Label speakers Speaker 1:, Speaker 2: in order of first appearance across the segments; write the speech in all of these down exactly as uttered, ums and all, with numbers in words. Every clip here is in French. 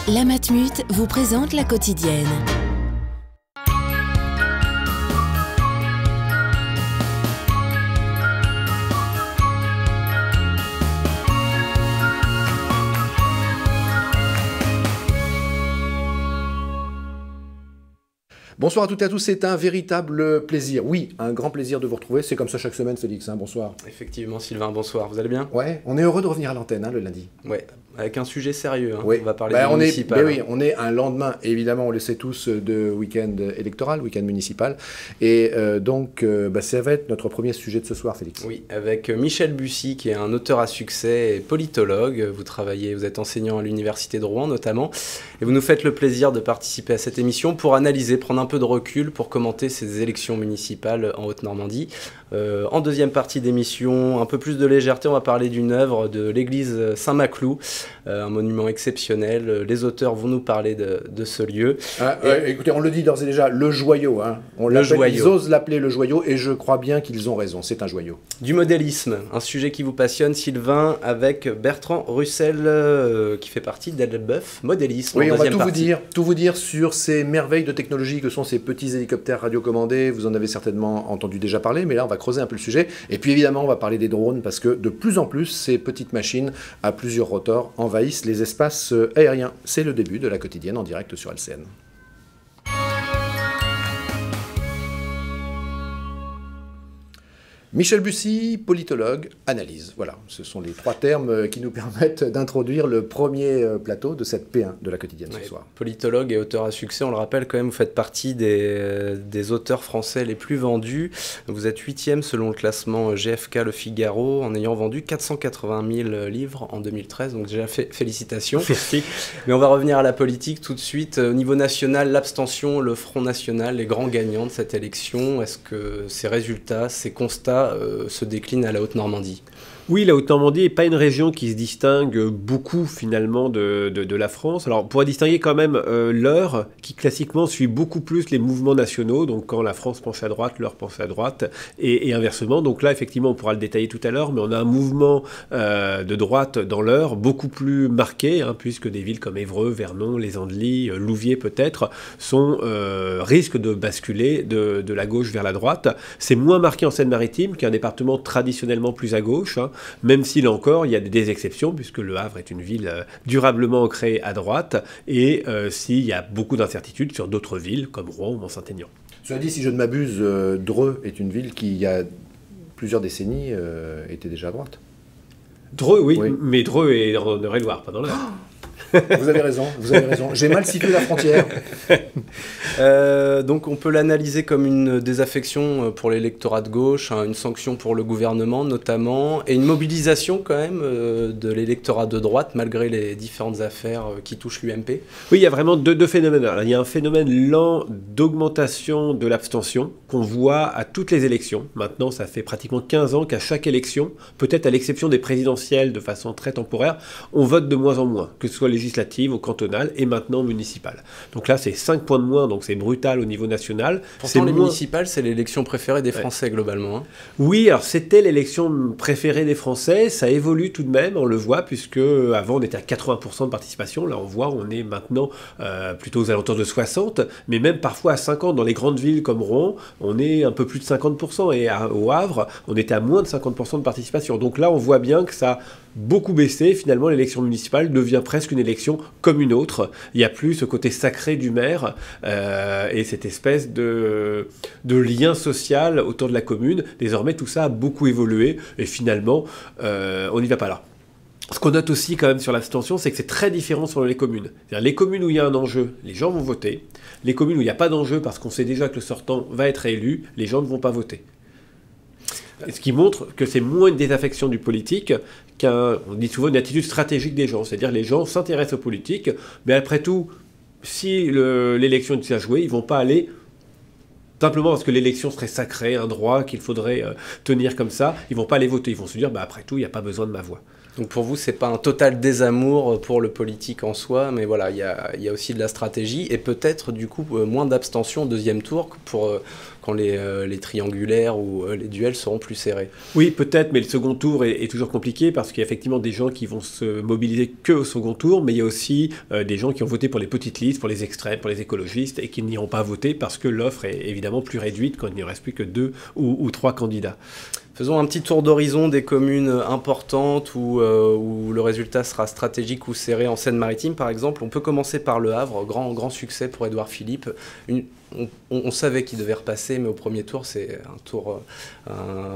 Speaker 1: La Matmut vous présente la quotidienne.
Speaker 2: Bonsoir à toutes et à tous, c'est un véritable plaisir. Oui, un grand plaisir de vous retrouver. C'est comme ça chaque semaine, Félix. Hein, bonsoir.
Speaker 3: Effectivement, Sylvain, bonsoir. Vous allez bien?
Speaker 2: Ouais, on est heureux de revenir à l'antenne hein, le lundi.
Speaker 3: Ouais, avec un sujet sérieux. Hein.
Speaker 2: Oui.
Speaker 3: On va parler
Speaker 2: bah,
Speaker 3: du
Speaker 2: on
Speaker 3: municipal.
Speaker 2: Est, bah, oui, on est un lendemain, évidemment, on le sait tous, de week-end électoral, week-end municipal. Et euh, donc, euh, bah, ça va être notre premier sujet de ce soir, Félix.
Speaker 3: Oui, avec Michel Bussy, qui est un auteur à succès et politologue. Vous travaillez, vous êtes enseignant à l'Université de Rouen, notamment. Et vous nous faites le plaisir de participer à cette émission pour analyser, prendre un peu de recul, pour commenter ces élections municipales en Haute-Normandie. Euh, en deuxième partie d'émission, un peu plus de légèreté, on va parler d'une œuvre de l'église Saint-Maclou, euh, un monument exceptionnel. Les auteurs vont nous parler de, de ce lieu.
Speaker 2: Ah, et... euh, écoutez, on le dit d'ores et déjà, le joyau. Hein. On
Speaker 3: le joyau.
Speaker 2: Ils osent l'appeler le joyau et je crois bien qu'ils ont raison, c'est un joyau.
Speaker 3: Du modélisme, un sujet qui vous passionne, Sylvain, avec Bertrand Russell, euh, qui fait partie d'Elbeuf, modélisme.
Speaker 2: Oui,
Speaker 3: en
Speaker 2: on va tout
Speaker 3: partie.
Speaker 2: vous dire, tout vous dire sur ces merveilles de technologie que sont ces petits hélicoptères radiocommandés. Vous en avez certainement entendu déjà parler, mais là, on va creuser un peu le sujet. Et puis évidemment, on va parler des drones parce que de plus en plus, ces petites machines à plusieurs rotors envahissent les espaces aériens. C'est le début de la quotidienne en direct sur L C N. Michel Bussy, politologue, analyse. Voilà, ce sont les trois termes qui nous permettent d'introduire le premier plateau de cette P un de la quotidienne
Speaker 3: ouais,
Speaker 2: ce soir.
Speaker 3: Politologue et auteur à succès, on le rappelle quand même, vous faites partie des, des auteurs français les plus vendus. Vous êtes huitième selon le classement G F K Le Figaro, en ayant vendu quatre cent quatre-vingt mille livres en deux mille treize. Donc déjà, fait, félicitations.
Speaker 2: Merci.
Speaker 3: Mais on va revenir à la politique tout de suite. Au niveau national, l'abstention, le Front National, les grands gagnants de cette élection. Est-ce que ces résultats, ces constats Euh, se décline à la Haute-Normandie?
Speaker 4: Oui, la Haute-Normandie n'est pas une région qui se distingue beaucoup finalement de, de, de la France. Alors on pourrait distinguer quand même euh, l'Eure qui classiquement suit beaucoup plus les mouvements nationaux. Donc quand la France penche à droite, l'Eure penche à droite et, et inversement. Donc là effectivement on pourra le détailler tout à l'heure, mais on a un mouvement euh, de droite dans l'Eure beaucoup plus marqué, hein, puisque des villes comme Évreux, Vernon, Les Andelys, euh, Louviers peut-être, sont euh, risquent de basculer de, de la gauche vers la droite. C'est moins marqué en Seine-Maritime, qui est un département traditionnellement plus à gauche, hein. Même si, là encore, il y a des, des exceptions, puisque Le Havre est une ville euh, durablement ancrée à droite, et euh, s'il y a beaucoup d'incertitudes sur d'autres villes, comme Rouen ou Mont-Saint-Aignan.
Speaker 2: Cela dit, si je ne m'abuse, euh, Dreux est une ville qui, il y a plusieurs décennies, euh, était déjà à droite.
Speaker 4: Dreux, oui,
Speaker 2: oui.
Speaker 4: mais Dreux est en Eure-et-Loire, pas dans l'Eure. Oh
Speaker 2: vous avez raison, vous avez raison. J'ai mal situé la frontière.
Speaker 3: euh, donc on peut l'analyser comme une désaffection pour l'électorat de gauche, hein, une sanction pour le gouvernement notamment, et une mobilisation quand même euh, de l'électorat de droite malgré les différentes affaires euh, qui touchent l'U M P.
Speaker 4: Oui, il y a vraiment deux, deux phénomènes. Alors, il y a un phénomène lent d'augmentation de l'abstention qu'on voit à toutes les élections. Maintenant, ça fait pratiquement quinze ans qu'à chaque élection, peut-être à l'exception des présidentielles de façon très temporaire, on vote de moins en moins, que ce soit législative, au cantonal et maintenant municipal. Donc là, c'est cinq points de moins, donc c'est brutal au niveau national.
Speaker 3: Pourtant, les
Speaker 4: moins...
Speaker 3: municipales, c'est l'élection préférée des Français, ouais. globalement. Hein.
Speaker 4: Oui, alors c'était l'élection préférée des Français, ça évolue tout de même, on le voit, puisque avant on était à quatre-vingts pour cent de participation, là on voit, on est maintenant euh, plutôt aux alentours de soixante, mais même parfois à cinquante, dans les grandes villes comme Rouen, on est un peu plus de cinquante pour cent, et à, au Havre, on était à moins de cinquante pour cent de participation. Donc là, on voit bien que ça a beaucoup baissé, finalement l'élection municipale devient presque une élection comme une autre. Il n'y a plus ce côté sacré du maire euh, et cette espèce de, de lien social autour de la commune. Désormais, tout ça a beaucoup évolué et finalement, euh, on n'y va pas là. Ce qu'on note aussi quand même sur l'abstention, c'est que c'est très différent selon les communes. C'est-à-dire les communes où il y a un enjeu, les gens vont voter. Les communes où il n'y a pas d'enjeu parce qu'on sait déjà que le sortant va être élu, les gens ne vont pas voter. Ce qui montre que c'est moins une désaffection du politique qu'un, on dit souvent, une attitude stratégique des gens. C'est-à-dire les gens s'intéressent aux politiques, mais après tout, si le, l'élection est à jouer, ils ne vont pas aller simplement parce que l'élection serait sacrée, un droit qu'il faudrait euh, tenir comme ça. Ils ne vont pas aller voter. Ils vont se dire, bah, après tout, il n'y a pas besoin de ma voix.
Speaker 3: Donc pour vous, c'est pas un total désamour pour le politique en soi, mais voilà, il y a, y a aussi de la stratégie et peut-être du coup moins d'abstention au deuxième tour pour euh, quand les, euh, les triangulaires ou euh, les duels seront plus serrés.
Speaker 4: Oui, peut-être, mais le second tour est, est toujours compliqué parce qu'il y a effectivement des gens qui vont se mobiliser que au second tour, mais il y a aussi euh, des gens qui ont voté pour les petites listes, pour les extrêmes, pour les écologistes et qui n'iront pas voter parce que l'offre est évidemment plus réduite quand il ne reste plus que deux ou, ou trois candidats.
Speaker 3: Faisons un petit tour d'horizon des communes importantes où, euh, où le résultat sera stratégique ou serré en Seine-Maritime, par exemple. On peut commencer par Le Havre, grand, grand succès pour Édouard Philippe. Une, on, on savait qu'il devait repasser, mais au premier tour, c'est un, tour, un,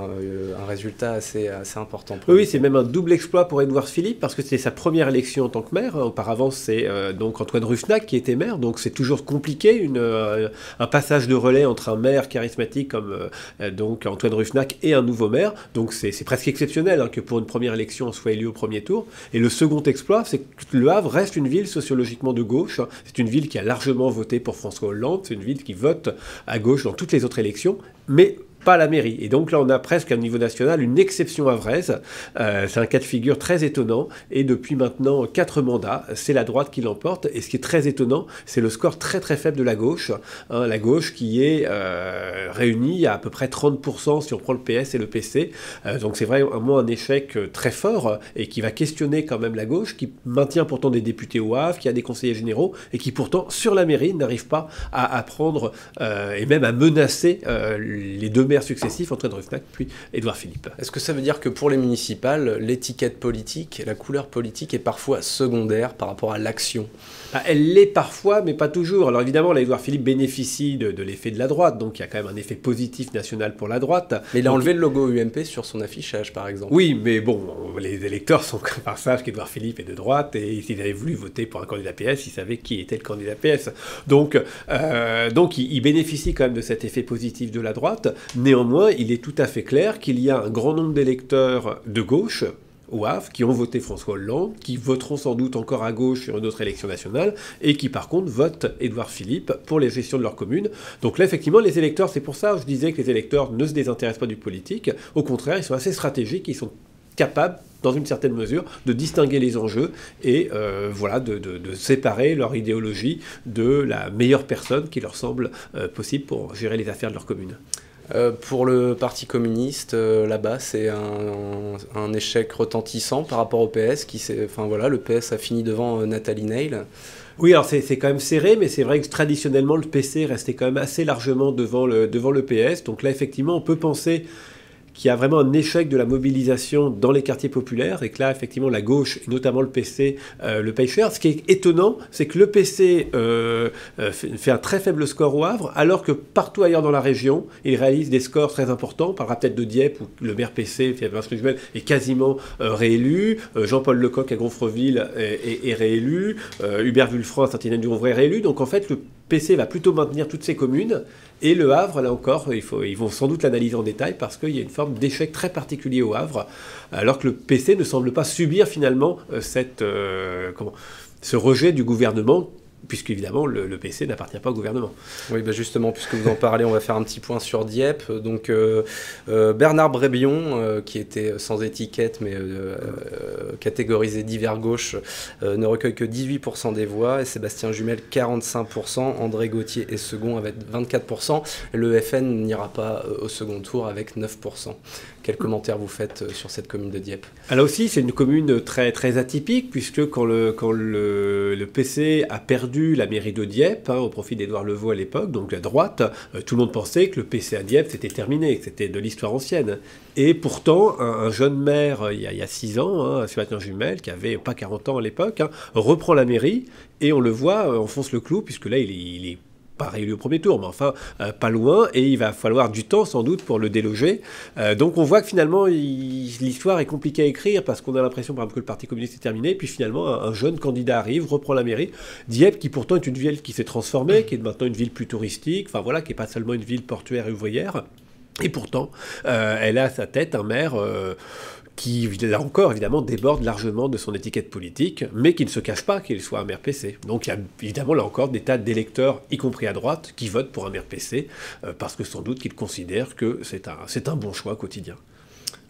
Speaker 3: un résultat assez, assez important.
Speaker 4: Oui, oui, c'est même un double exploit pour Édouard Philippe, parce que c'était sa première élection en tant que maire. Auparavant, c'est euh, donc Antoine Ruffnac qui était maire, donc c'est toujours compliqué, une, euh, un passage de relais entre un maire charismatique comme euh, donc Antoine Ruffnac et un nouveau maire. Donc c'est presque exceptionnel hein, que pour une première élection, on soit élu au premier tour. Et le second exploit, c'est que Le Havre reste une ville sociologiquement de gauche. C'est une ville qui a largement voté pour François Hollande. C'est une ville qui vote à gauche dans toutes les autres élections, mais pas la mairie. Et donc là, on a presque à niveau national une exception havraise. Euh, c'est un cas de figure très étonnant. Et depuis maintenant quatre mandats, c'est la droite qui l'emporte. Et ce qui est très étonnant, c'est le score très très faible de la gauche. Hein, la gauche qui est euh, réunie à à peu près trente pour cent si on prend le P S et le P C. Euh, donc c'est vraiment un échec très fort et qui va questionner quand même la gauche, qui maintient pourtant des députés au Havre, qui a des conseillers généraux et qui pourtant, sur la mairie, n'arrive pas à, à prendre euh, et même à menacer euh, les deux maires successifs, Antoine Ruffnac puis Édouard Philippe.
Speaker 3: Est-ce que ça veut dire que pour les municipales, l'étiquette politique, la couleur politique est parfois secondaire par rapport à l'action ?
Speaker 4: Ah, elle l'est parfois, mais pas toujours. Alors évidemment, là, Édouard Philippe bénéficie de, de l'effet de la droite, donc il y a quand même un effet positif national pour la droite.
Speaker 3: Mais il a
Speaker 4: donc,
Speaker 3: enlevé le logo U M P sur son affichage, par exemple.
Speaker 4: Oui, mais bon, les électeurs sont quand même savent qu'Édouard Philippe est de droite, et s'ils avaient voulu voter pour un candidat P S, ils savaient qui était le candidat P S. Donc, euh, donc il, il bénéficie quand même de cet effet positif de la droite. Néanmoins, il est tout à fait clair qu'il y a un grand nombre d'électeurs de gauche au Havre, qui ont voté François Hollande, qui voteront sans doute encore à gauche sur une autre élection nationale, et qui par contre votent Édouard Philippe pour les gestions de leur commune. Donc là, effectivement, les électeurs, c'est pour ça que je disais que les électeurs ne se désintéressent pas du politique. Au contraire, ils sont assez stratégiques, ils sont capables, dans une certaine mesure, de distinguer les enjeux et euh, voilà, de, de, de séparer leur idéologie de la meilleure personne qui leur semble euh, possible pour gérer les affaires de leur commune.
Speaker 3: Euh, pour le Parti communiste, euh, là-bas, c'est un, un échec retentissant par rapport au P S. Qui enfin, voilà, le P S a fini devant euh, Nathalie Neil.
Speaker 4: Oui, alors c'est quand même serré, mais c'est vrai que traditionnellement, le P C restait quand même assez largement devant le, devant le P S. Donc là, effectivement, on peut penser qu'il y a vraiment un échec de la mobilisation dans les quartiers populaires et que là, effectivement, la gauche, et notamment le P C, euh, le paye cher. Ce qui est étonnant, c'est que le P C euh, euh, fait un très faible score au Havre, alors que partout ailleurs dans la région, il réalise des scores très importants. On parlera peut-être de Dieppe, où le maire P C, Vincent Jumel, est quasiment euh, réélu. Euh, Jean-Paul Lecoq à Gonfreville est, est, est réélu. Euh, Hubert Vulfranc à Saint-Étienne-du-Rouvray est réélu. Donc en fait, le P C va plutôt maintenir toutes ces communes. Et le Havre, là encore, il faut, ils vont sans doute l'analyser en détail parce qu'il y a une forme d'échec très particulier au Havre, alors que le P C ne semble pas subir finalement cette, euh, comment, ce rejet du gouvernement, puisqu'évidemment le, le P C n'appartient pas au gouvernement.
Speaker 3: Oui, bah justement, puisque vous en parlez, on va faire un petit point sur Dieppe. Donc euh, euh, Bernard Brébion, euh, qui était sans étiquette, mais euh, euh, catégorisé divers gauche, euh, ne recueille que dix-huit pour cent des voix, et Sébastien Jumel, quarante-cinq pour cent. André Gauthier est second avec vingt-quatre pour cent. Le F N n'ira pas au second tour avec neuf pour cent. Quel commentaire vous faites sur cette commune de Dieppe ?
Speaker 4: Là aussi, c'est une commune très, très atypique, puisque quand le, quand le, le P C a perdu la mairie de Dieppe, hein, au profit d'Édouard Levaux à l'époque, donc la droite, euh, tout le monde pensait que le P C à Dieppe, c'était terminé, que c'était de l'histoire ancienne. Et pourtant, un, un jeune maire, euh, il, y a, il y a six ans, hein, Sébastien Jumel, qui avait pas quarante ans à l'époque, hein, reprend la mairie, et on le voit, euh, enfonce le clou, puisque là, il est... Il est pas réélu au premier tour, mais enfin euh, pas loin, et il va falloir du temps sans doute pour le déloger. Euh, donc on voit que finalement l'histoire est compliquée à écrire parce qu'on a l'impression par exemple que le Parti communiste est terminé, puis finalement un, un jeune candidat arrive, reprend la mairie. Dieppe qui pourtant est une ville qui s'est transformée, qui est maintenant une ville plus touristique, enfin voilà, qui n'est pas seulement une ville portuaire et ouvrière, et pourtant euh, elle a à sa tête un maire euh, qui, là encore, évidemment, déborde largement de son étiquette politique, mais qui ne se cache pas qu'il soit un maire P C. Donc il y a évidemment, là encore, des tas d'électeurs, y compris à droite, qui votent pour un maire P C, euh, parce que sans doute qu'ils considèrent que c'est un, c'est un bon choix quotidien.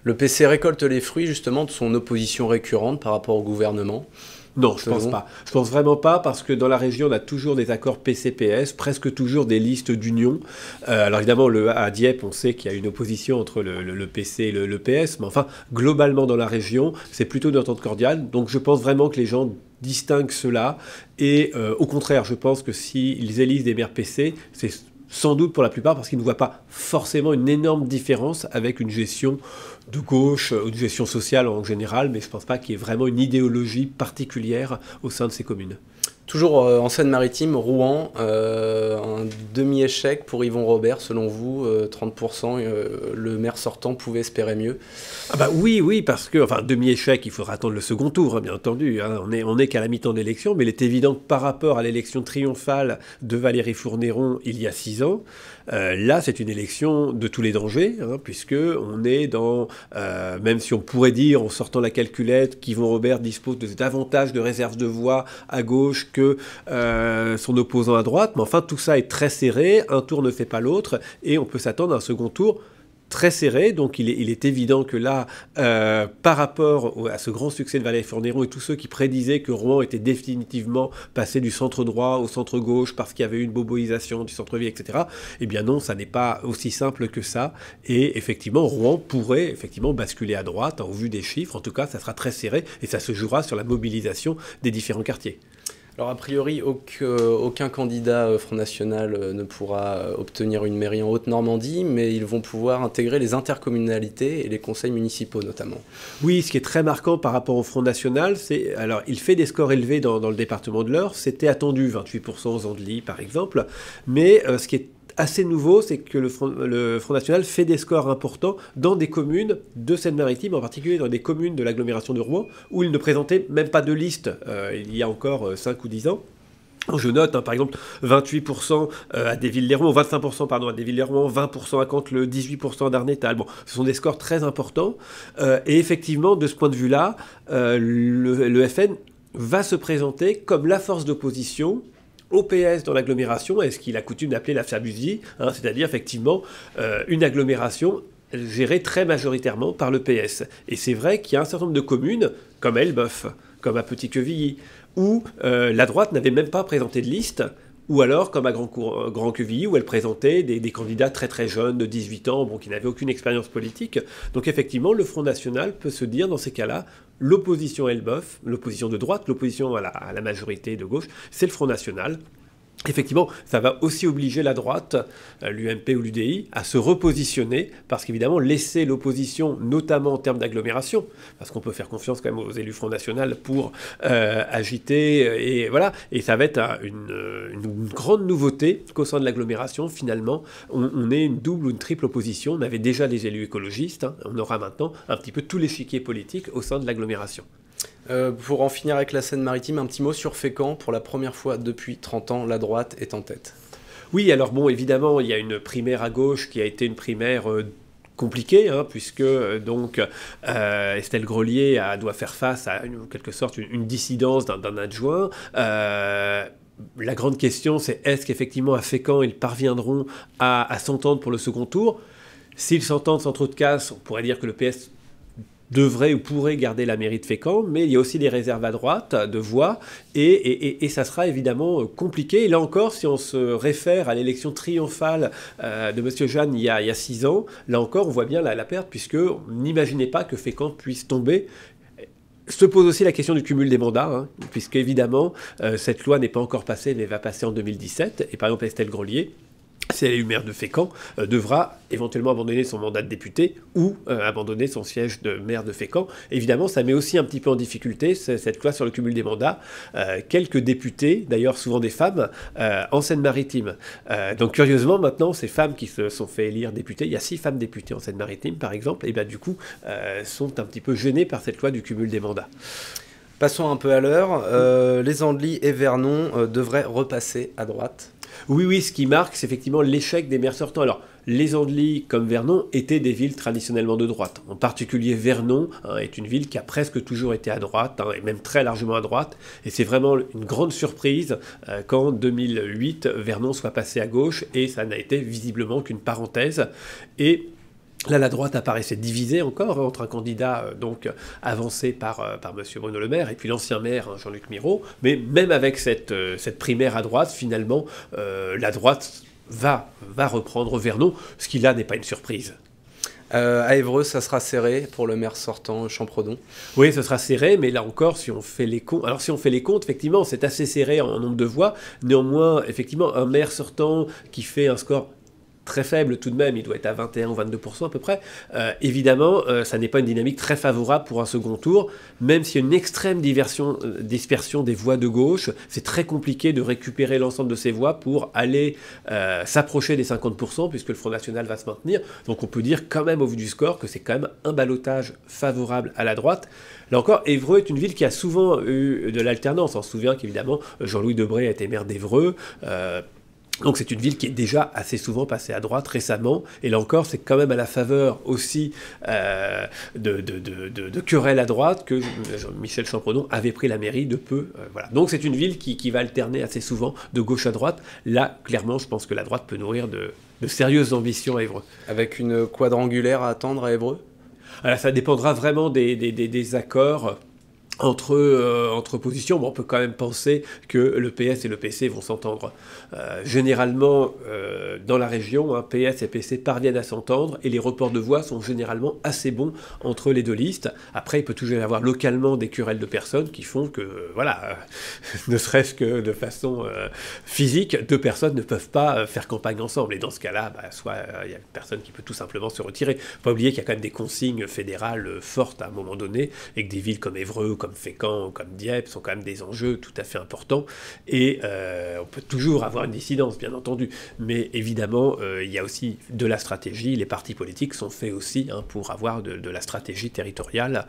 Speaker 3: Le P C récolte les fruits justement de son opposition récurrente par rapport au gouvernement?
Speaker 4: Non, je pense pas. Je pense vraiment pas parce que dans la région, on a toujours des accords P C P S, presque toujours des listes d'union. Euh, alors évidemment, le, à Dieppe, on sait qu'il y a une opposition entre le, le, le P C et le, le P S, mais enfin, globalement dans la région, c'est plutôt une entente cordiale. Donc je pense vraiment que les gens distinguent cela. Et euh, au contraire, je pense que s'ils élisent des maires P C, c'est sans doute pour la plupart parce qu'ils ne voient pas forcément une énorme différence avec une gestion de gauche ou une gestion sociale en général, mais je ne pense pas qu'il y ait vraiment une idéologie particulière au sein de ces communes.
Speaker 3: Toujours euh, en Seine-Maritime, Rouen, euh, un demi-échec pour Yvon Robert, selon vous, euh, trente pour cent, euh, le maire sortant pouvait espérer mieux?
Speaker 4: Ah bah oui, oui, parce que, enfin, demi-échec, il faudra attendre le second tour, hein, bien entendu. Hein. On n'est on est qu'à la mi-temps d'élection, mais il est évident que par rapport à l'élection triomphale de Valérie Fournéron il y a six ans, euh, là, c'est une élection de tous les dangers, hein, puisque on est dans, euh, même si on pourrait dire, en sortant la calculette, qu'Yvon Robert dispose de davantage de réserves de voix à gauche que euh, son opposant à droite, mais enfin, tout ça est très serré, un tour ne fait pas l'autre, et on peut s'attendre à un second tour très serré, donc il est, il est évident que là, euh, par rapport au, à ce grand succès de Valérie Fournéron et tous ceux qui prédisaient que Rouen était définitivement passé du centre droit au centre gauche parce qu'il y avait eu une boboisation du centre-ville, et cetera, eh bien non, ça n'est pas aussi simple que ça, et effectivement, Rouen pourrait effectivement basculer à droite, hein, au vu des chiffres, en tout cas, ça sera très serré, et ça se jouera sur la mobilisation des différents quartiers.
Speaker 3: Alors a priori, aucun, aucun candidat Front National ne pourra obtenir une mairie en Haute-Normandie, mais ils vont pouvoir intégrer les intercommunalités et les conseils municipaux notamment.
Speaker 4: Oui, ce qui est très marquant par rapport au Front National, c'est, alors il fait des scores élevés dans, dans le département de l'Eure, c'était attendu, vingt-huit pour cent aux Andelys par exemple, mais euh, ce qui est assez nouveau, c'est que le Front, le Front National fait des scores importants dans des communes de Seine-Maritime, en particulier dans des communes de l'agglomération de Rouen, où il ne présentait même pas de liste euh, il y a encore euh, cinq ou dix ans. Je note, hein, par exemple, vingt-huit pour cent à Desvilles-les-Rouen, vingt-cinq pour cent pardon, à Desvilles-les-Rouen, vingt pour cent à Canteleu, dix-huit pour cent à Darnétal. Bon, ce sont des scores très importants. Euh, et effectivement, de ce point de vue-là, euh, le, le F N va se présenter comme la force d'opposition au P S dans l'agglomération, est ce qu'il a coutume d'appeler la Fabusie, hein, c'est-à-dire effectivement euh, une agglomération gérée très majoritairement par le P S. Et c'est vrai qu'il y a un certain nombre de communes, comme Elbeuf, comme à Petit-Quevilly, où euh, la droite n'avait même pas présenté de liste, ou alors comme à Grand-Quevilly, où elle présentait des, des candidats très très jeunes, de dix-huit ans, bon, qui n'avaient aucune expérience politique. Donc effectivement, le Front National peut se dire, dans ces cas-là, l'opposition Elbeuf, l'opposition de droite, l'opposition à la, à la majorité de gauche, c'est le Front National. Effectivement, ça va aussi obliger la droite, l'U M P ou l'U D I, à se repositionner, parce qu'évidemment, laisser l'opposition, notamment en termes d'agglomération, parce qu'on peut faire confiance quand même aux élus Front National pour euh, agiter, et voilà, et ça va être une, une grande nouveauté qu'au sein de l'agglomération, finalement, on, on ait une double ou une triple opposition. On avait déjà les élus écologistes, hein, on aura maintenant un petit peu tout l'échiquier politique au sein de l'agglomération.
Speaker 3: Euh, pour en finir avec la Seine-Maritime, un petit mot sur Fécamp. Pour la première fois depuis trente ans, la droite est en tête.
Speaker 4: Oui, alors bon, évidemment, il y a une primaire à gauche qui a été une primaire euh, compliquée, hein, puisque euh, donc euh, Estelle Grelier a, doit faire face à, une, en quelque sorte, une, une dissidence d'un, d'un adjoint. Euh, la grande question, c'est est-ce qu'effectivement, à Fécamp, ils parviendront à, à s'entendre pour le second tour? S'ils s'entendent sans trop de casse, on pourrait dire que le P S devrait ou pourrait garder la mairie de Fécamp, mais il y a aussi des réserves à droite de voix, et, et, et, et ça sera évidemment compliqué. Et là encore, si on se réfère à l'élection triomphale euh, de M. Jeanne il y, a, il y a six ans, là encore, on voit bien la, la perte, puisqu'on n'imaginait pas que Fécamp puisse tomber. Se pose aussi la question du cumul des mandats, hein, puisque évidemment, euh, cette loi n'est pas encore passée, mais va passer en deux mille dix-sept, et par exemple Estelle Grelier, si elle est élue maire de Fécamp, euh, devra éventuellement abandonner son mandat de député ou euh, abandonner son siège de maire de Fécamp. Évidemment, ça met aussi un petit peu en difficulté cette loi sur le cumul des mandats. Euh, quelques députés, d'ailleurs souvent des femmes, euh, en Seine-Maritime. Euh, donc curieusement, maintenant, ces femmes qui se sont fait élire députées, il y a six femmes députées en Seine-Maritime, par exemple, et bien du coup, euh, sont un petit peu gênées par cette loi du cumul des mandats.
Speaker 3: Passons un peu à l'heure. Euh, les Andelys et Vernon euh, devraient repasser à droite.
Speaker 4: Oui, oui, ce qui marque, c'est effectivement l'échec des maires sortants. Alors, les Andelys, comme Vernon, étaient des villes traditionnellement de droite. En particulier, Vernon hein, est une ville qui a presque toujours été à droite, hein, et même très largement à droite. Et c'est vraiment une grande surprise euh, qu'en deux mille huit, Vernon soit passé à gauche, et ça n'a été visiblement qu'une parenthèse. Et Là, la droite apparaissait divisée encore hein, entre un candidat euh, donc avancé par, euh, par M. Bruno Le Maire et puis l'ancien maire hein, Jean-Luc Mirault. Mais même avec cette, euh, cette primaire à droite, finalement, euh, la droite va, va reprendre Vernon, ce qui là n'est pas une surprise.
Speaker 3: Euh, à Évreux, ça sera serré pour le maire sortant Champredon.
Speaker 4: Oui, ce sera serré, mais là encore, si on fait les comptes, alors si on fait les comptes, effectivement, c'est assez serré en nombre de voix. Néanmoins, effectivement, un maire sortant qui fait un score très faible tout de même, il doit être à vingt et un ou vingt-deux pour cent à peu près, euh, évidemment, euh, ça n'est pas une dynamique très favorable pour un second tour, même s'il y a une extrême diversion, euh, dispersion des voix de gauche, c'est très compliqué de récupérer l'ensemble de ces voix pour aller euh, s'approcher des cinquante pour cent, puisque le Front National va se maintenir, donc on peut dire quand même au vu du score que c'est quand même un ballottage favorable à la droite. Là encore, Évreux est une ville qui a souvent eu de l'alternance, on se souvient qu'évidemment Jean-Louis Debré a été maire d'Évreux, euh, donc c'est une ville qui est déjà assez souvent passée à droite récemment, et là encore c'est quand même à la faveur aussi euh, de, de, de, de, de querelles à droite que Michel Champredon avait pris la mairie de peu. Euh, voilà. Donc c'est une ville qui, qui va alterner assez souvent de gauche à droite. Là, clairement, je pense que la droite peut nourrir de, de sérieuses ambitions à Évreux.
Speaker 3: Avec une quadrangulaire à attendre à Évreux ?
Speaker 4: Alors ça dépendra vraiment des, des, des, des accords entre, euh, entre positions. Bon, on peut quand même penser que le P S et le P C vont s'entendre. Euh, généralement, euh, dans la région, hein, P S et P C parviennent à s'entendre et les reports de voix sont généralement assez bons entre les deux listes. Après, il peut toujours y avoir localement des querelles de personnes qui font que, euh, voilà, euh, ne serait-ce que de façon euh, physique, deux personnes ne peuvent pas euh, faire campagne ensemble. Et dans ce cas-là, bah, soit il euh, y a une personne qui peut tout simplement se retirer. Faut pas oublier qu'il y a quand même des consignes fédérales euh, fortes à un moment donné et que des villes comme Évreux, comme Fécamp, comme Dieppe sont quand même des enjeux tout à fait importants et euh, on peut toujours avoir une dissidence bien entendu, mais évidemment euh, il y a aussi de la stratégie, les partis politiques sont faits aussi hein, pour avoir de, de la stratégie territoriale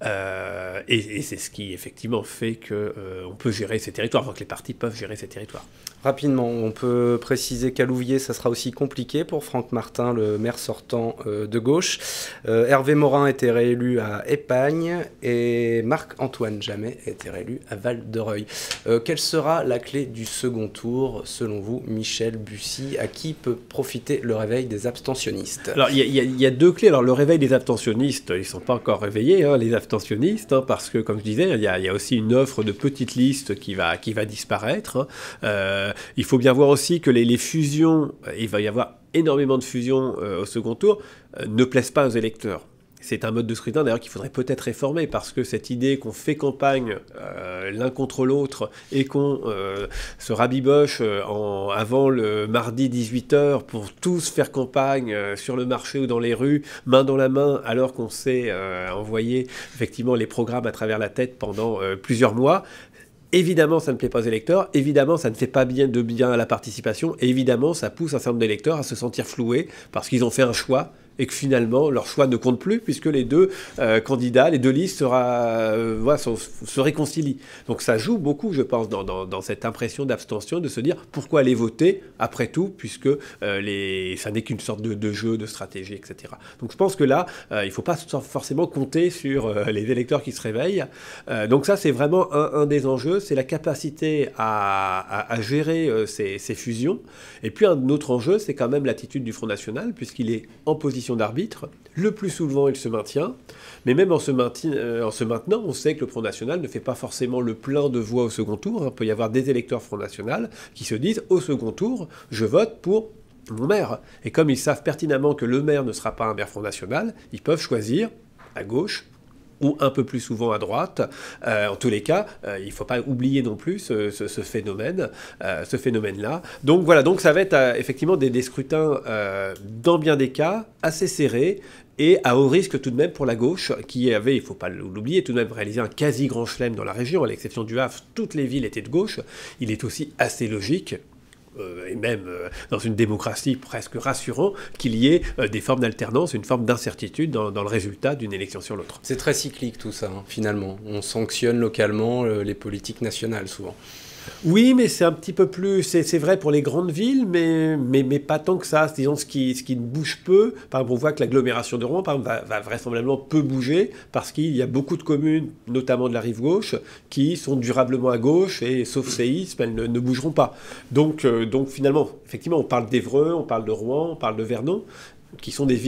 Speaker 4: euh, et, et c'est ce qui effectivement fait qu'on euh, peut gérer ces territoires, enfin que les partis peuvent gérer ces territoires.
Speaker 3: Rapidement, on peut préciser qu'à Louviers, ça sera aussi compliqué pour Franck Martin, le maire sortant euh, de gauche. Euh, Hervé Morin a été réélu à Épagne et Marc-Antoine Jamet a été réélu à Val-de-Reuil. Euh, quelle sera la clé du second tour, selon vous, Michel Bussy? À qui peut profiter le réveil des abstentionnistes?
Speaker 4: Alors, il y, y, y a deux clés. Alors, le réveil des abstentionnistes, ils ne sont pas encore réveillés, hein, les abstentionnistes, hein, parce que, comme je disais, il y, y a aussi une offre de petites listes qui va, qui va disparaître. Hein. Euh, il faut bien voir aussi que les, les fusions, il va y avoir énormément de fusions euh, au second tour, euh, ne plaisent pas aux électeurs. C'est un mode de scrutin d'ailleurs qu'il faudrait peut-être réformer parce que cette idée qu'on fait campagne euh, l'un contre l'autre et qu'on euh, se rabiboche euh, en, avant le mardi dix-huit heures pour tous faire campagne euh, sur le marché ou dans les rues, main dans la main, alors qu'on sait euh, envoyer effectivement les programmes à travers la tête pendant euh, plusieurs mois. Évidemment, ça ne plaît pas aux électeurs, évidemment, ça ne fait pas bien de bien à la participation, et évidemment, ça pousse un certain nombre d'électeurs à se sentir floués parce qu'ils ont fait un choix et que finalement, leur choix ne compte plus puisque les deux euh, candidats, les deux listes sera, euh, voilà, sont, se réconcilient. Donc ça joue beaucoup, je pense, dans, dans, dans cette impression d'abstention, de se dire pourquoi aller voter après tout, puisque euh, les, ça n'est qu'une sorte de, de jeu, de stratégie, et cetera. Donc je pense que là, euh, il ne faut pas forcément compter sur euh, les électeurs qui se réveillent. Euh, donc ça, c'est vraiment un, un des enjeux, c'est la capacité à, à, à gérer euh, ces, ces fusions. Et puis un autre enjeu, c'est quand même l'attitude du Front National, puisqu'il est en position d'arbitre. Le plus souvent, il se maintient. Mais même en se, maintien, euh, en se maintenant, on sait que le Front National ne fait pas forcément le plein de voix au second tour. Il peut y avoir des électeurs Front National qui se disent « au second tour, je vote pour mon maire ». Et comme ils savent pertinemment que le maire ne sera pas un maire Front National, ils peuvent choisir à gauche ou un peu plus souvent à droite. Euh, en tous les cas, euh, il ne faut pas oublier non plus ce, ce, ce phénomène, euh, ce phénomène-là. Donc voilà, donc ça va être euh, effectivement des, des scrutins, euh, dans bien des cas, assez serrés, et à haut risque tout de même pour la gauche, qui avait, il ne faut pas l'oublier, tout de même réalisé un quasi grand chelem dans la région, à l'exception du Havre, toutes les villes étaient de gauche. Il est aussi assez logique, Euh, et même euh, dans une démocratie presque rassurant, qu'il y ait euh, des formes d'alternance, une forme d'incertitude dans, dans le résultat d'une élection sur l'autre.
Speaker 3: C'est très cyclique tout ça, hein, finalement. On sanctionne localement euh, les politiques nationales, souvent.
Speaker 4: Oui, mais c'est un petit peu plus... C'est, c'est vrai pour les grandes villes, mais, mais, mais pas tant que ça. Disons, ce qui, ce qui bouge peu, par exemple, on voit que l'agglomération de Rouen, par exemple, va, va vraisemblablement peu bouger, parce qu'il y a beaucoup de communes, notamment de la rive gauche, qui sont durablement à gauche, et sauf séisme, elles ne, ne bougeront pas. Donc, euh, donc finalement, effectivement, on parle d'Évreux, on parle de Rouen, on parle de Vernon, qui sont des villes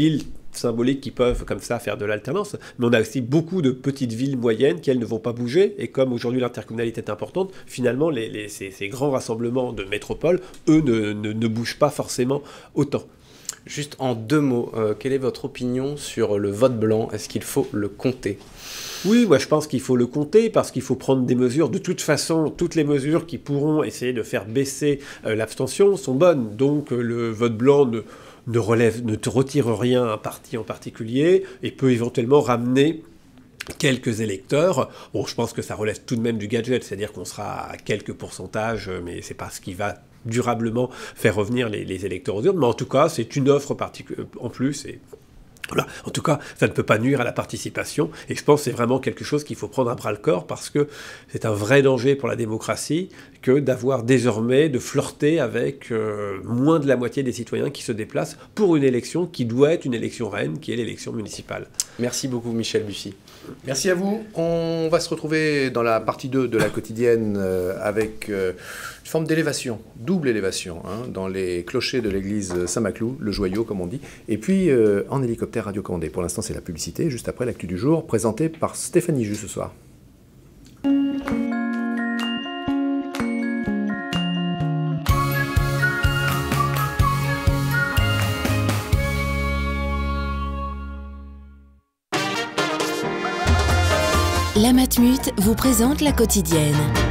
Speaker 4: symboliques qui peuvent comme ça faire de l'alternance, mais on a aussi beaucoup de petites villes moyennes qui, elles, ne vont pas bouger, et comme aujourd'hui l'intercommunalité est importante, finalement, les, les, ces, ces grands rassemblements de métropoles, eux, ne, ne, ne bougent pas forcément autant.
Speaker 3: Juste en deux mots, euh, quelle est votre opinion sur le vote blanc? Est-ce qu'il faut le compter?
Speaker 4: Oui, moi je pense qu'il faut le compter parce qu'il faut prendre des mesures. De toute façon, toutes les mesures qui pourront essayer de faire baisser euh, l'abstention sont bonnes. Donc euh, le vote blanc ne, ne, relève, ne te retire rien à un parti en particulier et peut éventuellement ramener quelques électeurs. Bon, je pense que ça relève tout de même du gadget, c'est-à-dire qu'on sera à quelques pourcentages, mais c'est pas ce qui va durablement faire revenir les, les électeurs aux urnes. Mais en tout cas, c'est une offre particulière en plus et voilà. En tout cas, ça ne peut pas nuire à la participation et je pense que c'est vraiment quelque chose qu'il faut prendre à bras-le-corps parce que c'est un vrai danger pour la démocratie que d'avoir désormais de flirter avec euh, moins de la moitié des citoyens qui se déplacent pour une élection qui doit être une élection reine, qui est l'élection municipale.
Speaker 3: Merci beaucoup Michel Bussy.
Speaker 2: Merci à vous. On va se retrouver dans la partie deux de la quotidienne euh, avec euh, une forme d'élévation, double élévation, hein, dans les clochers de l'église Saint-Maclou, le joyau comme on dit, et puis euh, en hélicoptère radiocommandé. Pour l'instant, c'est la publicité, juste après l'actu du jour, présentée par Stéphanie Jus ce soir.
Speaker 1: La Matmut vous présente la quotidienne.